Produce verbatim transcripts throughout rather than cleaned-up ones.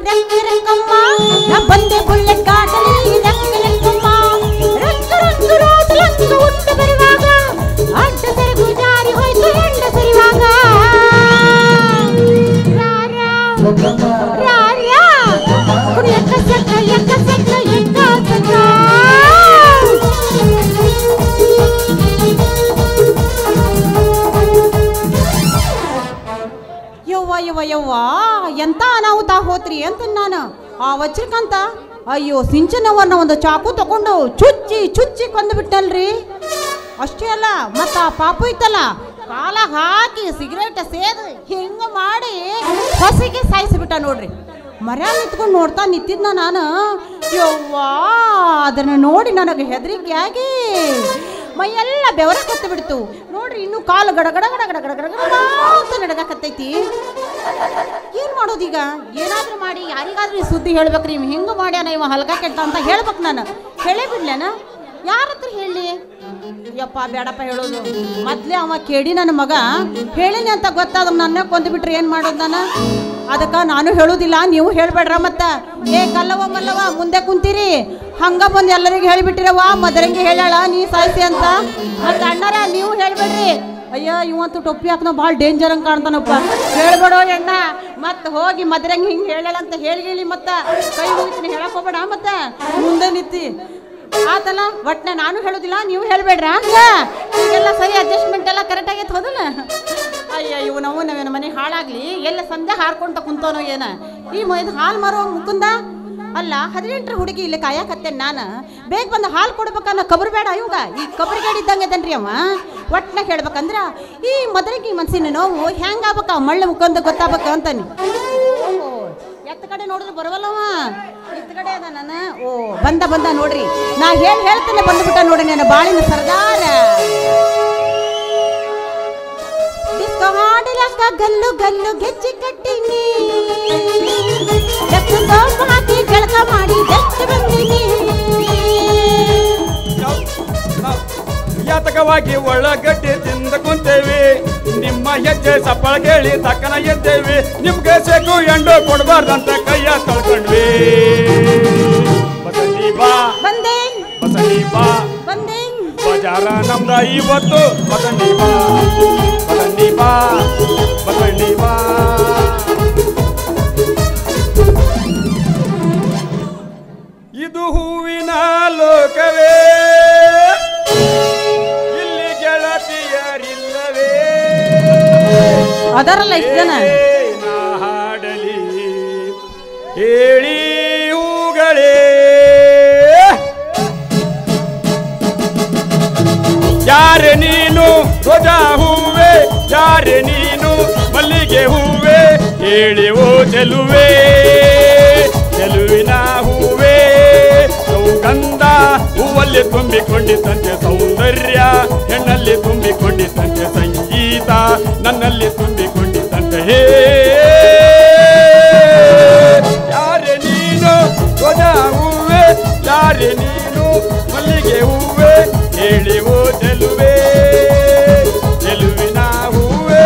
ರೆಕ್ಕ ರೆಕ್ಕಮ್ಮ ನಾ ಬಂದೆ bullet ಗಾಡಲಿ ರೆಕ್ಕ ರೆಕ್ಕಮ್ಮ ರೆಕ್ಕ ರೆಕ್ಕ road ಲಂಗ ಉಂಟು ಬರುವಾಗ ಅಡ್ಡ ಸೆರಗು ಜಾರಿ ಹೋಯ್ತು ಹೆಂಡ ಸರಿವಾಗ ರಾರಾ ರಾರಾ ಕುಡಿ ಎಕ್ಕ ಸಕ್ಕ ಎಕ್ಕ ಸಕ್ಕ ಎಕ್ಕ ಸಕ್ಕ ಯವ್ವ ಯವ್ವ ಯವ್ವ ಎಂತ ಅನಾಹುತ ಹೋತ್ರಿ ಅಂತ ನಾನು ಆ ವಜ್ರಕಾಂತ ಅಯ್ಯೋ ಸಿಂಚನವನ್ನ ಒಂದು ಚಾಕು ತಗೊಂಡು ಚುಚ್ಚಿ ಚುಚ್ಚಿ ಕೊಂದು ಬಿಟ್ಟಲ್ರಿ. ಅಷ್ಟೇ ಅಲ್ಲ ಮತ್ತ ಆ ಪಾಪು ಇತ್ತಲ್ಲ ಕಾಲ ಹಾಕಿ ಸಿಗರೇಟ್ ಸೇದು ಹಿಂಗ ಮಾಡಿ ಹೊಸಿಗೆ ಸಾಯಿಸಿಬಿಟ್ಟ ನೋಡ್ರಿ. ಮರ ನಿಂತ್ಕೊಂಡು ನೋಡ್ತಾ ನಿಂತಿದ್ನ ನಾನು. ಯವ್ವಾ ಅದನ್ನ ನೋಡಿ ನನಗೆ ಹೆದರಿಕೆ ಆಗಿ ಮೈಯೆಲ್ಲ ಬೆವರ ಕತ್ತು ಬಿಡ್ತು ನೋಡ್ರಿ. ಇನ್ನು ಕಾಲು ಗಡ ಗಡ ಗಡ ಗಡ ಗಡ ಗಡ ಗಡ ಅಂತ ನಡಗಕತ್ತೈತಿ. ಏನ್ ಮಾಡೋದೀಗ? ಏನಾದ್ರೂ ಮಾಡಿ ಯಾರಿಗಾದ್ರೂ ಈ ಸುದ್ದಿ ಹೇಳ್ಬೇಕ್ರಿ. ಇವ್ ಹಿಂಗ ಮಾಡ್ಯಾನ ಇವ ಹಲ್ಕ ಕೆಟ್ಟ ಅಂತ ಹೇಳ್ಬೇಕು. ನಾನು ಹೇಳೇ ಬಿಡ್ಲೇನ? ಯಾರ ಹತ್ರ ಹೇಳಿ? ಯಪ್ಪ ಬೇಡಪ್ಪ ಹೇಳೋದು. ಮೊದ್ಲೇ ಅವ ಕೇಳಿ ನನ್ನ ಮಗ ಹೇಳಿನಿ ಅಂತ ಗೊತ್ತಾದ ನನ್ನ ಕೊಂದು ಬಿಟ್ರೆ ಏನ್ ಮಾಡೋದು ನಾನು? ಅದಕ್ಕ ನಾನು ಹೇಳುದಿಲ್ಲ, ನೀವು ಹೇಳ್ಬೇಡ್ರ. ಮತ್ತ ಏ ಕಲ್ಲವ ಮಲ್ಲವ ಮುಂದೆ ಕುಂತೀರಿ ಹಂಗ ಬಂದು ಎಲ್ಲರಿಗೂ ಹೇಳಿಬಿಟ್ಟಿರವ ಮದರಂಗಿ ಹೇಳಾಳ ನೀ ಸಾಯಿಸಿ ಅಂತ. ಮತ್ತ ಅಣ್ಣರ ನೀವು ಹೇಳ್ಬೇಡ್ರಿ. ಅಯ್ಯ ಇವಂತೂ ಟೊಪ್ಪಿ ಹಾಕ್ನ ಭಾಳ ಡೇಂಜರ್ ಹಂಗೆ ಕಾಣ್ತಾನಪ್ಪ. ಹೇಳ್ಬೇಡೋ ಎಣ್ಣ ಮತ್ತ ಹೋಗಿ ಮದರಂಗಿ ಹಿಂಗೆ ಹೇಳಾಳ ಅಂತ ಹೇಳಿ ಹೇಳಿ ಮತ್ತ ಕೈ ಮುಗಿತೀನಿ ಹೇಳಕ್ ಹೋಗ್ಬೇಡ. ಮತ್ತ ಮುಂದೆ ನಿಂತಿ ಆತಲ್ಲ ಒಟ್ನ ನಾನು ಹೇಳುದಿಲ್ಲ, ನೀವು ಹೇಳ್ಬೇಡ್ರ. ಹಂಗ ಈಗೆಲ್ಲ ಸರಿ ಅಡ್ಜಸ್ಟ್ಮೆಂಟ್ ಎಲ್ಲ ಕರೆಕ್ಟ್ ಆಗೈತೆ ಹೋದಲ್ಲ. ಅಯ್ಯ ಇವು ನಾವು ನಾವೇನು ಮನೆ ಹಾಳಾಗ್ಲಿ ಎಲ್ಲ ಸಂಧ್ಯಾ ಹಾರ್ಕೊಂತ ಕುಂತವನೋ ಏನ ಈ ಇದು ಹಾಲು ಮಾರೋ ಮುಕುಂದ ಅಲ್ಲ. ಹದಿನೆಂಟರ ಹುಡುಗಿ ಇಲ್ಲಿ ಕಾಯಕತ್ತೇನೆ ನಾನು. ಬೇಗ ಬಂದು ಹಾಲು ಕೊಡ್ಬೇಕನ್ನ ಕಬರ್ ಬೇಡ ಇವಾಗ. ಈ ಕಬರಿಗಾಡಿ ಇದ್ದಂಗೆ ಅದನ್ರಿ ಅವ. ಒಟ್ನಾಗ ಹೇಳ್ಬೇಕಂದ್ರ ಈ ಮದರಿಗೆ ಮನ್ಸಿನ ನೋವು ಹೆಂಗ ಆಗ್ಬೇಕ ಮಳ್ಳ ಮುಖಂದ ಗೊತ್ತಾಗ್ಬೇಕ ಅಂತಾನೆ. ಎತ್ತ ಕಡೆ ನೋಡಿದ್ರೆ ಬರವಲ್ಲವ, ಇತ್ತ ಕಡೆ ಅದ ನಾನು. ಓ ಬಂದ ಬಂದ ನೋಡ್ರಿ. ನಾ ಹೇಳಿ ಹೇಳ್ತೇನೆ ಬಂದ್ಬಿಟ್ಟ ನೋಡ್ರಿ ನನ್ನ ಬಾಳಿನ ಸರ್ದಾರ. ಡಿಸ್ಕೋ ಹಾಡಿಲಕ್ಕ ಗಲ್ಲು ಗಲ್ಲು ಗೆಜ್ಜಿ ಕಟ್ಟಿನಿ ಹಾಕಿ ಜಳಕ ಮಾಡಿ ಬೆಚ್ಚ ಬಂದಿನಿ. ಯಾತಕವಾಗಿ ಒಳಗಟ್ಟಿ ತಿಂದ ಕುಂತೇವಿ ನಿಮ್ಮ ಹೆಜ್ಜೆ ಸಪ್ಪಳ ಕೇಳಿ ತಕ್ಕನ ಎದ್ದೇವಿ. ನಿಮ್ಗೆ ಸೇಕು ಎಂಡು ಕೊಡಬಾರ್ದಂತ ಕೈಯ ತೊಳ್ಕೊಂಡ್ವಿ. ಬಸಂಡಿ ಬಾ ಬಂದೆ ಬಸಂಡಿ ಬಾ ಬಂದೆ ಬಜಾರ ನಮ್ದ ಇವತ್ತು. ಬಸಂಡಿ ಬಾ ಬಸಂಡಿ ಬಾ ಬಸಂಡಿ ಬಾ. ಇದು ಹೂವಿನ ಲೋಕವೇ ಇಲ್ಲಿ ಗೆಳತಿಯರಿಲ್ಲವೇ ಅದರಲ್ಲ ಇಷ್ಟು ಜನ ನಾ ಹಾಡಲಿ ಹೇಳಿ ಹೂಗಳೇ. ಯಾರೆ ನೀನು ರೋಜಾ ಹೂವೆ, ಯಾರೆ ನೀನು ಮಲ್ಲಿಗೆ ಹೂವೆ, ಹೇಳಿ ಓ ಚೆಲುವೆ ಚೆಲುವಿನ ಹೂವೆ. ಸೌಗಂಧ ಹೂವಲ್ಲಿ ತುಂಬಿಕೊಂಡಿದ್ದಂತೆ ಸೌಂದರ್ಯ, ಹೆಣ್ಣಲ್ಲಿ ತುಂಬಿಕೊಂಡಿದ್ದಂತೆ ಸಂಗೀತ, ನನ್ನಲ್ಲಿ ತುಂಬಿಕೊಂಡಿದ್ದಂತೆ ಹೇ. ಯಾರೆ ನೀನು ರೋಜಾ ಹೂವೆ, ಯಾರೆ ನೀನು ಮಲ್ಲಿಗೆ ಹೂವೆ, ಹೇಳಿ ಓ ಚೆಲುವೆ ಚೆಲುವಿನ ಹೂವೆ.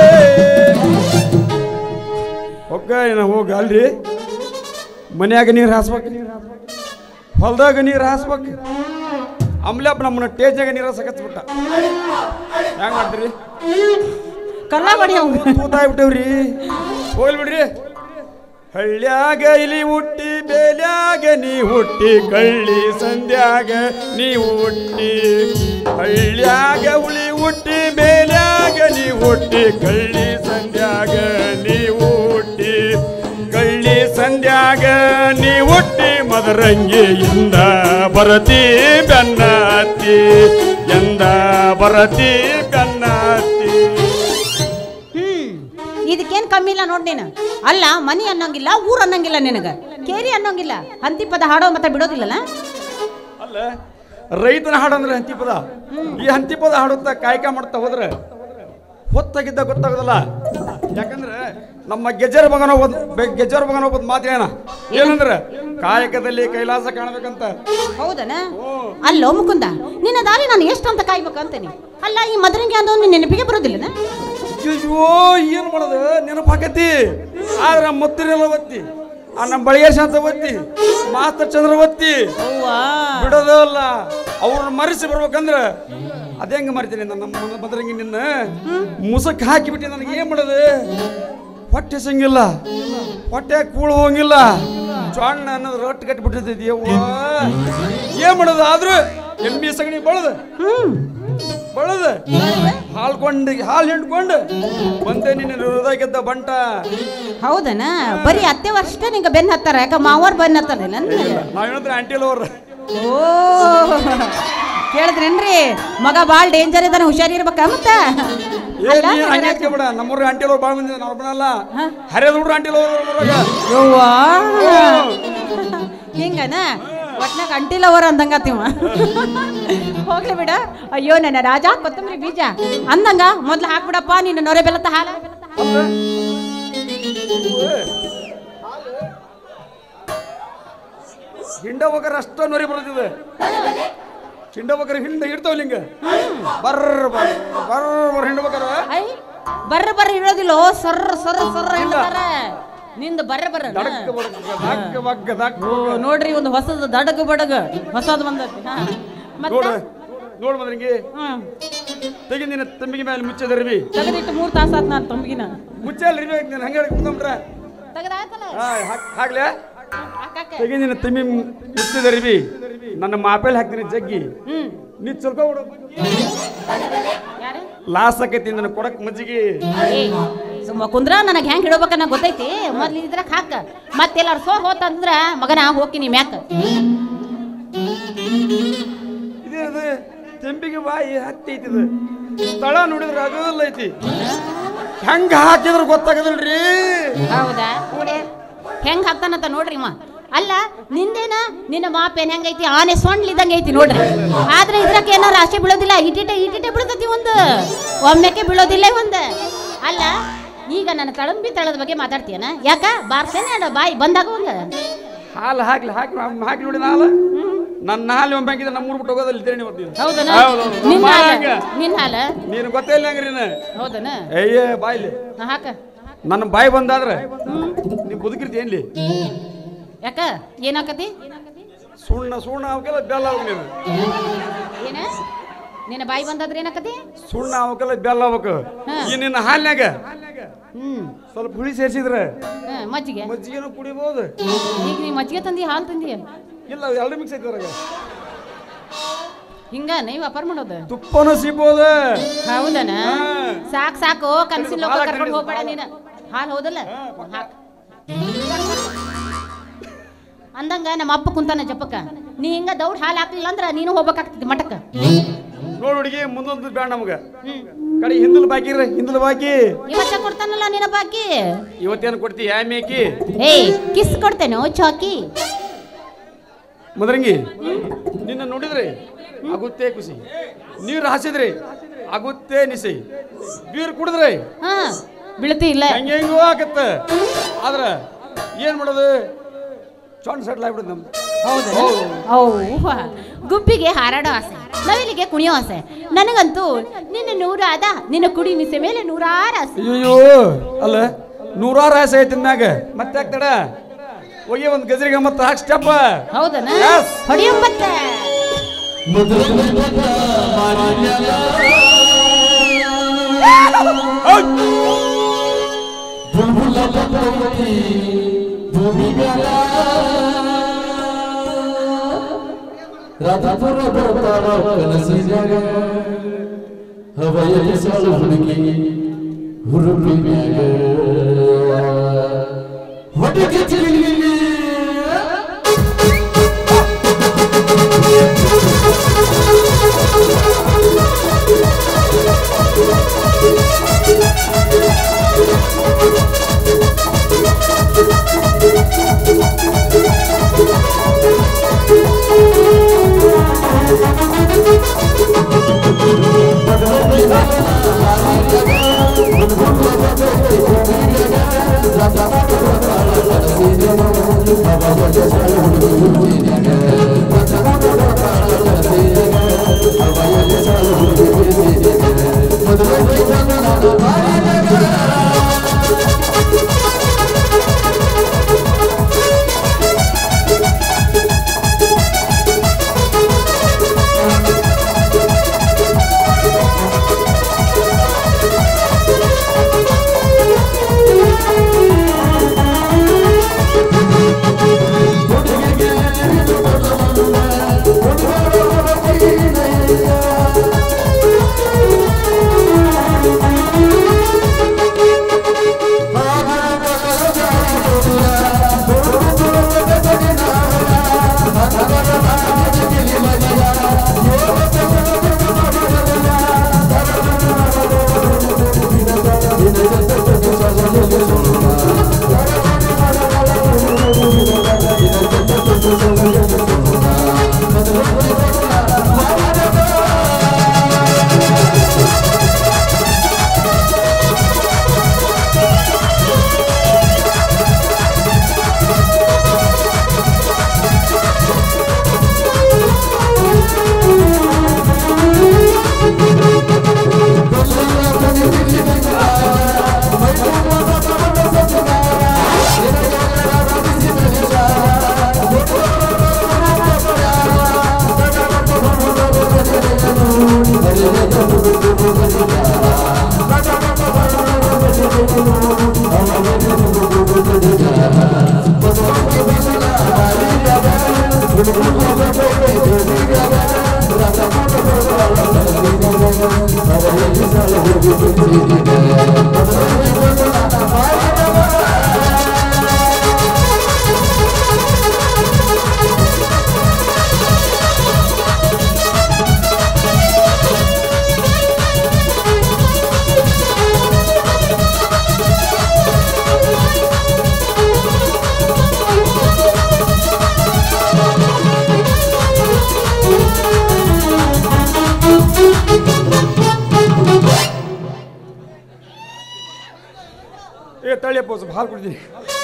ಹೋಗ ಹೋಗ ಅಲ್ರಿ ಮನ್ಯಾಗ ನೀರು ಹಾಸ್ಬೇಕು, ಹೊಲ್ದಾಗ ನೀರು ಹಾಸ್ಬೇಕು. ಅಮ್ಲಪ್ಪ ನಮ್ಮನ್ನ ಟೇಜ್ನಾಗ ನೀರು ಹಾಸಕತ್ಬಿಟ್ಟ. ಹೆಂಗ್ ಮಾಡ್ತೀರಿ? ಕಲ್ಲ ಬಡಿ ತೂತಾಗ್ಬಿಟ್ಟವ್ರಿ. ಹೋಗ್ಲಿ ಬಿಡ್ರಿ. ಹಳ್ಳ್ಯಾಗ ಇಲಿ ಹುಟ್ಟಿ ಬೇಲ್ಯಾಗ ನೀ ಹುಟ್ಟಿ ಕಳ್ಳಿ ಸಂಧ್ಯಾಗ ನೀ ಹುಟ್ಟಿ. ಹಳ್ಳ್ಯಾಗ ಹುಳಿ ಹುಟ್ಟಿ ಬೇಲ್ಯಾಗ ನೀ ಹುಟ್ಟಿ ಕಳ್ಳಿ ಸಂಧ್ಯಾಗ ನೀ ಹುಟ್ಟಿ. ಕಳ್ಳಿ ಸಂಧ್ಯಾಗ ನೀ ಹುಟ್ಟಿ ಮದರಂಗಿ ಎಂದ ಬರತಿ ಬೆನ್ನತ್ತಿ, ಎಂದ ಬರತಿ ಬೆನ್ನತ್ತಿ. ಇದಕ್ಕೇನ್ ಕಮ್ಮಿ ಇಲ್ಲ ನೋಡ್ ನೀನು. ಅಲ್ಲ ಮನಿ ಅನ್ನೋಂಗಿಲ್ಲ, ಊರ್ ಅನ್ನಂಗಿಲ್ಲ, ನಿನಗ ಕೇರಿ ಅನ್ನೋಂಗಿಲ್ಲ. ಹಂತಿ ಪದ ಹಾಡೋ ಮತ್ತೆ ಬಿಡೋದಿಲ್ಲಲ್ಲ. ಅಲ್ಲ ರೈತನ ಹಾಡಂದ್ರೆ ಹಂತಿ ಪದ. ಈ ಹಂತಿ ಪದ ಹಾಡುತ್ತಾ ಕಾಯಕ ಮಾಡ್ತಾ ಹೋದ್ರೆ ಹೊತ್ತಾಗಿದ್ದ ಗೊತ್ತಾಗೋದಲ್ಲ. ಯಾಕಂದ್ರೆ ನಮ್ಮ ಗೆಜರ್ ಮಗನ ಒಬ್ಬ ಗೆಜರ್ ಮಗನ ಒಬ್ಬ ಮಾತು ಏನ ಏನಂದ್ರೆ ಕಾಯಕದಲ್ಲಿ ಕೈಲಾಸ ಕಾಣಬೇಕಂತ. ಹೌದನ? ಅಲ್ಲೋ ಮುಕುಂದ, ನಿನ್ನ ದಾರಿ ನಾನು ಎಷ್ಟು ಅಂತ ಕಾಯ್ಬೇಕಂತೇನಿ. ಅಲ್ಲ ಈ ಮದರಂಗಿ ಅಂದವ್ ನಿನ್ನ ನೆನಪಿಗೆ ಬರೋದಿಲ್ಲನ? ಅಯ್ಯೋ ಏನ್ ಮಾಡೋದು ನೆನಪಾಕತಿ. ಆದ್ರೆ ಮುತ್ತಿನೆಲ್ಲ ಒತ್ತಿ ಆ ನಮ್ಮ ಬಳಿಗೇಶ ಅಂತ ಒತ್ತಿ ಮಾಸ್ಟರ್ ಚಂದ್ರವತ್ತಿ ಬಿಡೋದಲ್ಲ ಅವ್ರನ್ನ ಮರೆಸಿ ಬರ್ಬೇಕಂದ್ರ ಅದೇ ಹೆಂಗ ಮರಿತೀನಿ ನಮ್ಮ ಬದ್ರಂಗಿ ನಿನ್ನ ಮುಸಕ್ ಹಾಕಿಬಿಟ್ಟು ನನಗೆ ಏನ್ ಮಾಡೋದು ಹೊಟ್ಟೆ ಸಂಗಿಲ್ಲ ಹೊಟ್ಟೆ ಕೂಳು ಹೋಗಿಲ್ಲ ಚೊಣ್ಣ ಅನ್ನೋದು ರೊಟ್ಟಿ ಕಟ್ಟಿಬಿಟ್ಟಿರ್ತೈತಿ ಏನ್ ಮಾಡೋದು ಆದ್ರೂ ಎಮ್ಮಿ ಸಗಣಿ ಬಳದ ಬಳದ ಹಾಲ್ಕೊಂಡು ಹಾಲು ಹಿಂಡ್ಕೊಂಡು ಬಂದೆ ನಿನ್ನ ಹೃದಯ ಗೆದ್ದ ಬಂಟ. ಹೌದನ ಬರೀ ಅತ್ತೆ ವರ್ಷ ನಿಂಗ ಬೆನ್ ಹತ್ತಾರ ಯಾಕ ಮಾವರ್ ಬೆನ್ ಹತ್ತಾರಿಲ್ಲ ನಾವ್ ಹೇಳಿದ್ರೆ ಆಂಟಿಲ್ ಅವ್ರ ಓ ಕೇಳಿದ್ರೇನ್ರಿ ಮಗ ಬಾಳ್ ಡೇಂಜರ್ ಇದಾನ ಹುಷಾರಿರ್ಬೇಕ ಮತ್ತ ಬಿಡ ನಮ್ಮೂರ್ ಆಂಟಿಲ್ ಅವ್ರು ಬಾಳ್ ಮಂದಿ ನಾವ್ ಬರಲ್ಲ ಹರಿಯದ ಹುಡ್ರು ಆಂಟಿಲ್ ಹಿಂಗನ ಒಟ್ನಾಗ ಅಂಟಿಲ್ ಅವರ ಅಂದಂಗತಿವ ಹೋಗ್ಲಿ ಬಿಡ. ಅಯ್ಯೋ ನನ್ನ ರಾಜ ಕೊತ್ತಂಬರಿ ಬೀಜ ಅಂದಂಗ ಮೊದ್ಲು ಹಾಕ್ಬಿಡಪ್ಪ ನೀನು ನೊರೆ ಬೆಲ್ಲತ್ತ ಹಾಲ ಹಿಂಡ ಹೋಗಾರ ಅಷ್ಟ ನೊರೆ ಬರುತ್ತಿದೆ ಹಿಂಡ ಹೋಗಾರ ಹಿಂಡ ಇಡ್ತಾವ ಹಿಂಗ ಬರ್ರ ಬರ್ರ ಬರ್ರ ಹಿಂಡ ಹೋಗಾರ ಬರ್ರ ಬರ್ರ ಇಡೋದಿಲ್ಲ ಸರ್ರ ಸರ್ರ ಸರ್ರ ಹೇಳ್ತಾರ ನಿಂದ ಬರ್ರ ಬರ್ರ ನೋಡ್ರಿ ಒಂದು ಹೊಸದ ದಡಗ ಬಡಗ ಹೊಸದ ಬಂದತಿ ನೋಡ್ ಬಂದ್ರಿಂಗಿ ತೆಗಿ ನಿನ್ನ ತಂಬಿಗೆ ಮೇಲೆ ಮುಚ್ಚದ ರವಿ ತೆಗೆದಿಟ್ಟು ಮೂರ್ ತಾಸ ಆತ್ ನಾನು ತಂಬಿಗಿನ ಮುಚ್ಚ ರವಿ ನೀನು ಹಂಗೆ ಕುತ್ಕೊಂಡ್ರ ಹಾಕ್ಲೆ ತೆಗಿ ನಿನ್ನ ತಂಬಿ ಮುಚ್ಚದ ರವಿ ನನ್ನ ಮಾಪೇಲ್ ಹಾಕ್ತೀನಿ ಜಗ್ಗಿ ನೀ ಚುಲ್ಕೊ ಲಾಸ್ ಆಕೈತಿ ನನ್ನ ಕೊಡಕ್ ಮಜ್ಜಿಗೆ ಸುಮ್ಮ ಕುಂದ್ರ ನನಗೆ ಹೆಂಗ್ ಹಿಡಬೇಕನ್ನ ಗೊತ್ತೈತಿ ಮೊದ್ಲು ಇದ್ರಾಗ ಹಾಕ ಮತ್ತೆಲ್ಲಾರು ಸೋರ್ ಹೋತಂದ್ರ ಮಗನ ಹೋಗ್ತೀನಿ ಮ್ಯಾಕ ಇದೇನದು ತೆಂಬಿಗೆ ಬಾಯಿ ಹತ್ತೈತಿದ ಸ್ಥಳ ನೋಡಿದ್ರೆ ಆಗೋದಿಲ್ಲ ಐತಿ ಹೆಂಗ ಹಾಕಿದ್ರೆ ಗೊತ್ತಾಗದಿಲ್ರಿ. ಹೌದಾ ಹೆಂಗ್ ಹಾಕ್ತಾನಂತ ನೋಡ್ರಿ ಮಾ ಅಲ್ಲ ನಿಂದೇನ ನಿನ್ನ ಮಾಪೇನ್ ಹೆಂಗೈತಿ ಆನೆ ಸೊಂಡ್ಲಿದಂಗ ಐತಿ ನೋಡ್ರಿ ಆದ್ರೆ ಇದ್ರಾಕ ಏನಾರ ಆಸೆ ಬೀಳೋದಿಲ್ಲ ಇಟಿಟೆ ಇಟಿಟೆ ಬೀಳ್ತತಿ ಒಂದು ಒಮ್ಮೆಕ್ಕೆ ಬೀಳೋದಿಲ್ಲ ಒಂದ ಅಲ್ಲ. ಈಗ ನನ್ನ ತಳಂಬಿ ತಳದ ಬಗ್ಗೆ ಮಾತಾಡ್ತೀಯನ ಯಾಕ ಬಾರ್ಸೇನೆ ಬಾಯಿ ಬಂದಾಗ ಒಂದ ಹಾಲು ಹಾಕ್ಲಿ ಹಾಕಿ ಹಾಕಿ ನೋಡಿ ಹಾಲು ನನ್ನ ಹಾಲು ಒಮ್ಮೆ ನಮ್ಮೂರ್ ಬಿಟ್ಟು ಹೋಗೋದಲ್ಲಿ ಇದ್ದೇನೆ ನಿನ್ನ ಹಾಲ ನೀನು ಗೊತ್ತೇ ಇಲ್ಲ ಹಂಗ್ರಿ ಹೌದನ ಅಯ್ಯೇ ಬಾಯ್ಲಿ ಹಾಕ ನನ್ನ ಬಾಯಿ ಬಂದಾದ್ರೆ ನೀ ಬದುಕಿರ್ತಿ ಏನ್ಲಿ ಯಾಕ ಏನಾಕತಿ ಸುಣ್ಣ ಸುಣ್ಣ ಅವಕ್ಕೆಲ್ಲ ಬೆಲ್ಲ ಅವಾಗ ನೀನು ಏನ ನಿನ್ನ ಬಾಯಿ ಬಂದಾದ್ರೆ ಏನಾಕತಿ ಸುಣ್ಣ ಅವಕ್ಕೆಲ್ಲ ಬೆಲ್ಲ ಅವಕ್ಕೆ ಈ ನಿನ್ನ ಹಾಲ್ನಾಗ ಹ್ಮ್ ಸ್ವಲ್ಪ ಹುಳಿ ಸೇರಿಸಿದ್ರೆ ಮಜ್ಜಿಗೆ ಮಜ್ಜಿಗೆನೂ ಕುಡಿಬಹುದು. ಈಗ ನೀ ಮಜ್ಜಿಗೆ ತಂದಿ ಹಾಲು ತಂದಿ ಇಲ್ಲ ಎರಡು ಮಿಕ್ಸ್ ಐತಿ ಅದ್ರಾಗ ಹಿಂಗ ನೀವು ವ್ಯಾಪಾರ ಮಾಡೋದು ತುಪ್ಪನೂ ಸಿಗ್ಬೋದು. ಹೌದನ ಸಾಕು ಸಾಕು ಕನಸಿನ ಲೋಕ ಕರ್ಕೊಂಡು ಹೋಗ್ಬೇಡ ನೀನು ಹಾಲು ಹೌದಲ್ಲ ಹಾಕ್ ಅಂದಂಗ ನಮ್ಮ ಅಪ್ಪ ಕುಂತಾನ ಜಪ್ಪಕ್ಕ ನೀ ಹಿಂಗ ದೌಡ್ ಹಾಲು ಹಾಕ್ಲಿಲ್ಲ ಅಂದ್ರ ನೀನು ಹೋಗ್ಬೇಕಾಗ್ತೈತಿ ಮಠಕ್ಕ. ನೋಡ್ ಹುಡುಗಿ ಮುಂದೊಂದು ಬ್ಯಾಡ ನಮಗ ಕಡೆ ಹಿಂದಲ್ ಬಾಕಿ ಇರ ಹಿಂದಲ್ ಬಾಕಿ ಇವತ್ತ ಕೊಡ್ತಾನಲ್ಲ ನಿನ್ನ ಬಾಕಿ ಇವತ್ತೇನು ಕೊಡ್ತಿ ಯಾ ಮೇಕಿ ಏಯ್ ಕಿಸ್ ಕೊಡ್ತೇನೋ ಚಾಕಿ ಮದರಂಗಿ ನಿನ್ನ ನೋಡಿದ್ರೆ ಆಗುತ್ತೆ ಖುಷಿ ನೀರು ಹಾಸಿದ್ರೆ ಆಗುತ್ತೆ ನಿಸಿ ಬೀರ್ ಕುಡಿದ್ರೆ ಹಾ ಬೀಳ್ತಿ ಇಲ್ಲ ಹೆಂಗ ಹೆಂಗೋ ಆಗತ್ತ ಆದ್ರ ಏನ್ ಮಾಡೋದು ಚೊಂಡ್ ಸೆಟ್ಲ್ ಆಗ್ಬಿಡುದು ನಮ್ದು. ಹೌದು ಗುಬ್ಬಿಗೆ ಹಾರಾಡೋ ಆಸೆ ನವಿಲಿಗೆ ಕುಣಿಯೋ ಆಸೆ ನನಗಂತೂ ನಿನ್ನ ನೂರಾದ ನಿನ್ನ ಕುಡಿ ಮಿಸೆ ಮೇಲೆ ನೂರಾರು ಆಸೆ. ಅಯ್ಯೋ ಅಲ್ಲ ನೂರಾರು ಆಸೆ ಐತಿ ಮ್ಯಾಗ ಮತ್ತೆ ಆಗ್ತಾಡ ಹೋಗಿ ಒಂದ್ ಗಜರಿಗೆ ಮತ್ತೆ ಹಾಕಿ ಸ್ಟೆಪ್ ಹೌದನ ಹೊಡಿಯೋ ಮತ್ತೆ ರಾಧಾಪುರ ಬರ್ತಾರ ಕನಸಿನ್ಯಾಗ ಹವಯಲ್ಲಿ ಸಾಲು ಹುಡುಗಿ ಹುರುಪಿನ್ಯಾಗ ಹೊಟ್ಟೆಗೆ ಚಿಲಿಲಿ ಪೋಸ್ ಹಾಲು ಕುಡಿದೀನಿ.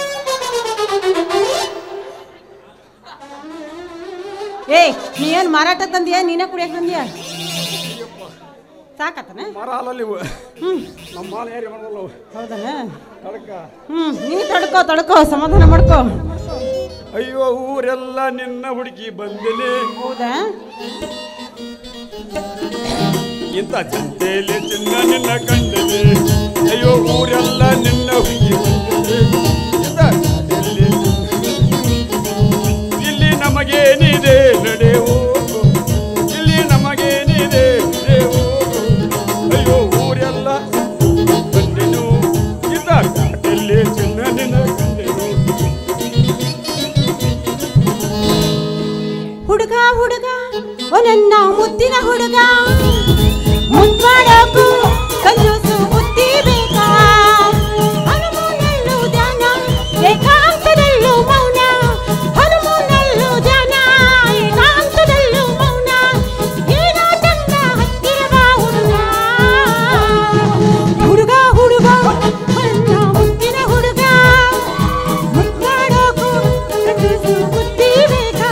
ಏ ನೀ ಏನು ಮಾರಾಟ ತಂದಿಯ ನೀನೇ ಕುಡಿಯಕ್ಕೆ ತಂದಿಯ ಸಾಕತ್ತನ ಮರ ಹಾಲಲ್ಲಿ ಇವು ಹ್ಞೂ ನಮ್ಮ ಹಾಲು ಯಾರಿಗೆ ಮಾಡೋಲ್ಲ ಹೌದನ ತಡಕ. ಹ್ಞೂ ನೀ ತಡ್ಕೋ ತಡ್ಕೋ ಸಮಾಧಾನ ಮಾಡ್ಕೋ. ಅಯ್ಯೋ ಊರೆಲ್ಲ ನಿನ್ನ ಹುಡುಗಿ ಬಂದಿನಿ, ಹೌದಾ ಇಂಥ ಚಂತೆಯಲ್ಲಿ ಚಿನ್ನ ನಿನ್ನ ಕಂಡಿನಿ. ಅಯ್ಯೋ ಊರೆಲ್ಲ ನಿನ್ನ ಹುಡುಗಿ ಬಂದಿನಿ, ಇಂಥ ಚಂತೆಯಲ್ಲಿ ಇಲ್ಲಿ ನಮಗೇನಿದೆ ನಡೆವು, ಇಲ್ಲಿ ನಮಗೇನಿದೆ ನಡೆವು. ಅಯ್ಯೋ ಊರೆಲ್ಲ ಬಂದೆನು, ಇಂಥ ಘಾಟಲ್ಲಿ ಚಿನ್ನ ನಿನ್ನ ಕಂಡೆನು. ಹುಡುಗ ಹುಡುಗ ಓ ನನ್ನ ಮುದ್ದಿನ ಹುಡುಗ, ಮುದ್ದಾಡೋಕು ಕಂಜೂಸು ಬುದ್ಧಿ ಬೇಕಾ, ಹನುಮೂನಲ್ಲೂ ಧ್ಯಾನ ಏಕಾಂತದಲ್ಲೂ ಮೌನ, ಹನುಮೂನಲ್ಲೂ ಧ್ಯಾನ ಏಕಾಂತದಲ್ಲೂ ಮೌನ, ಏನೋ ಚಂದ ಹತ್ತಿರ ಬಾ ಹುಡುಗ. ಹುಡುಗ ಹುಡುಗ ನನ್ನ ಮುದ್ದಿನ ಹುಡುಗ, ಮುದ್ದಾಡೋಕು ಕಂಜೂಸು ಬುದ್ಧಿ ಬೇಕಾ.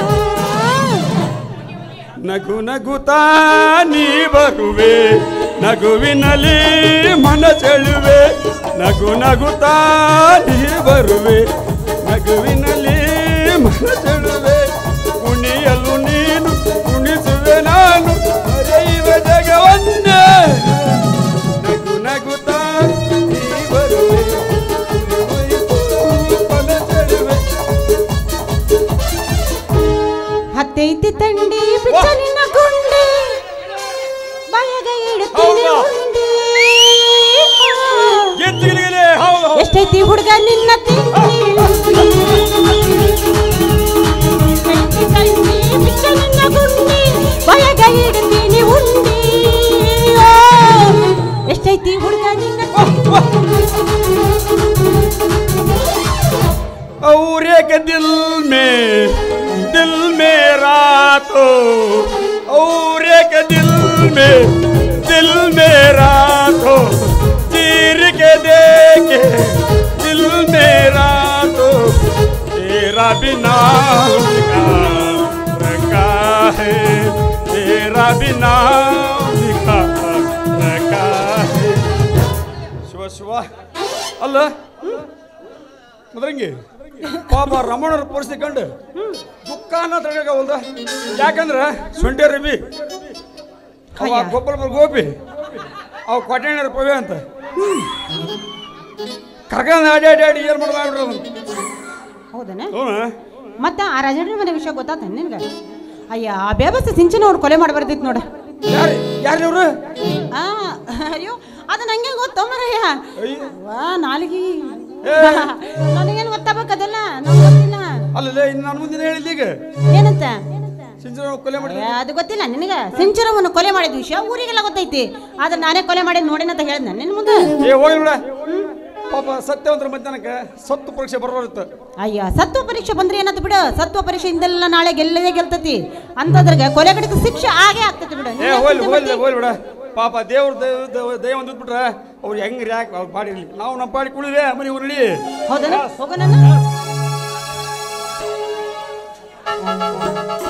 ನಗು ನಗುತ್ತಾ ನೀ ಬರುವೆ, ನಗುವಿನಲ್ಲಿ ಮನ ಚೆಳುವೆ. ನಗು ನಗುತ್ತಾ ನೀ ಬರುವೆ, ನಗುವಿನಲ್ಲಿ ಮನ ಚೆಳುವೆ. ಕುಣಿಯಲು ನೀನು ಕುಣಿಸುವೆ ನಾನು, ಅರೆಯುವ ಜಗವನ್ನೇ. ನಗು ನಗುತ್ತಾ ನೀ ಬರುವೆ, ಮನ ಚೆಳುವೆ. ಹತ್ತೈತಿ ತಂಡಿ ಬಿಚ್ಚಲಿನ ಗುಂಡಿ, ಬಾಯಾಗ ಇಡುತ್ತೀನಿ ಉಂಡಿ. ಗೆದ್ದಿಗಿಲಿಗಿಲಿ, ಹೌದು ಹೌದು. ಎಷ್ಟೈತಿ ಹುಡುಗ ನಿನ್ನ ತಿಂಡಿ, ಹತ್ತೈತಿ ತಂಡಿ ಬಿಚ್ಚಲಿನ ಗುಂಡಿ, ಬಾಯಾಗ ಇಡುತ್ತೀನಿ ಉಂಡಿ. ಎಷ್ಟೈತಿ ಹುಡುಗ ನಿನ್ನ और एक दिल में दिल मेरा तो, और एक दिल में दिल मेरा तो, चीर के देखे दिल मेरा तो, तेरा बिना दिखा रखा है, तेरा बिना दिखा रखा है. ಶಿವ ಶಿವ ಅಲ್ಲ ಮದ್ರಂಗಿ ಪಾಪ ರಮಣರ ಪರಿಸ್ಥಿತಿ ಕಂಡು ದುಃಖನ ತಡಗವಲ್ದ. ಯಾಕಂದ್ರೆ ಸೊಂಟೆ ರವಿ ಅವ ಗೋಪಾಲ ಗೋಪಿ ಅವ ಕೊಟ್ಟೆಣ್ಣರ ಪವೆ ಅಂತ ಕರ್ಕಂದ ಅಡಿ ಅಡಿ ಅಡಿ ಏನು ಮಾಡ್ಬಿಡ್ರಿ ಅದನ್ನು. ಹೌದನ ಹ್ಞೂ ಮತ್ತ ಆ ರಾಜೇಂದ್ರ ಮನೆ ವಿಷಯ ಗೊತ್ತಾತ ನಿನ್ಗ? ಅಯ್ಯ ಆ ಬೇಬಸ್ ಸಿಂಚನ ಅವ್ರು ಕೊಲೆ ಮಾಡಿ ಬರ್ತಿತ್ತು ನೋಡ. ಯಾರು ಯಾರು ಇವ್ರು? ಆ ಅಯ್ಯೋ ಅದು ನಂಗೆ ಗೊತ್ತೋ ಮರಯ್ಯ. ವಾ ನಾಲಿಗೆ ನನಗೇನು ಗೊತ್ತಾಗಬೇಕದಲ್ಲ, ನಂಗೆ ಗೊತ್ತಿಲ್ಲ. ಅಲ್ಲೇ ಇನ್ನು ನನ್ನ ಮುಂದಿನ ಹೇಳಿಲ್ಲ ಈಗ ಏನಂತ ಸಿಂಚನ ಕೊಲೆ ಮಾಡಿ. ಅದು ಗೊತ್ತಿಲ್ಲ ನಿನಗ? ಸಿಂಚನವನ್ನು ಕೊಲೆ ಮಾಡಿದ ವಿಷಯ ಊರಿಗೆಲ್ಲ ಗೊತ್ತೈತಿ, ಆದ್ರೆ ನಾನೇ ಕೊಲೆ ಮಾಡಿ ನೋಡಿನಂತ ಹೇಳಿದ್ನ ನಿನ್ ಮುಂದೆ. ಏ ಹೋಗಿ ಬಿಡ ಪಾಪ ಸತ್ಯವಂತರ ಮಧ್ಯಾಹ್ನಕ್ಕೆ ಸತ್ತು ಪರೀಕ್ಷೆ ಬರೋರಿತ್ತು. ಅಯ್ಯ ಸತ್ವ ಪರೀಕ್ಷೆ ಬಂದ್ರೆ ಏನಂತ ಬಿಡು, ಸತ್ವ ಪರೀಕ್ಷೆ ಇಂದೆಲ್ಲ ನಾಳೆ ಗೆಲ್ಲದೇ ಗೆಲ್ತತಿ ಅಂತದ್ರಾಗ ಕೊಲೆ ಕಡೆಗೆ ಶಿಕ್ಷೆ ಆಗೇ ಆಗ್ತತಿ ಬಿಡು. ಏ ಹೋಗ್ಲಿ ಹೋಗ್ಲಿ ಹೋಗ್ಲಿ ಬಿಡ ಪಾಪ ದೇವ್ರ ದಯ ಒಂದು ಬಿಟ್ರೆ ಅವ್ರು ಹೆಂಗ್ ಯಾಕೆ ಅವ್ರು ಪಾಡಿರ್ಲಿ, ನಾವು ನಮ್ಮ ಪಾಡಿ ಕುಳಿದೆ ಮನೆ ಉರುಳಿ. ಹೌದಾ ಹೋಗೋಣ.